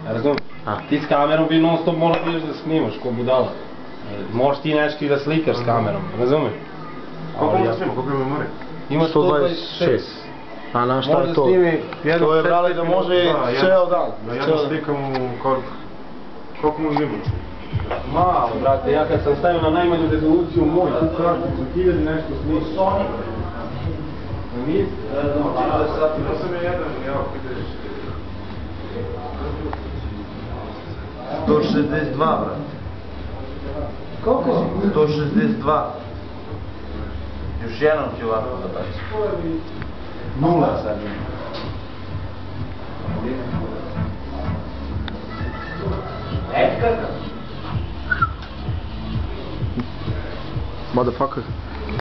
Razumiješ? Ti s kamerom bi non stop morao da snimaš ko budala. Možeš ti nešto i da slikaš s kamerom, razumiješ? Koliko možda snima, koliko ima memorije? Ima 126. A na šta je to? To je brali da može ceo dan. Da jedno slikam u koliko? Koliko možda ima? Malo, brate, ja kad sam stavio na najmanju rezoluciju moj, tu karticu, 1000 nešto sniš. Sony. Mi? Ja sam je jedan, evo, vidiš. 162, brate. Koliko? 162. Još jednom ću ovako da bacim. 0 sad. Motherfucker.